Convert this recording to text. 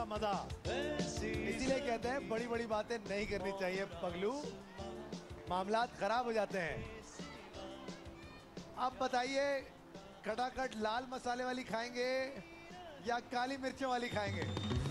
का मजा। इसीलिए कहते हैं बड़ी बड़ी बातें नहीं करनी चाहिए पगलू, मामलात खराब हो जाते हैं। अब बताइए, खटाखट लाल मसाले वाली खाएंगे या काली मिर्चों वाली खाएंगे?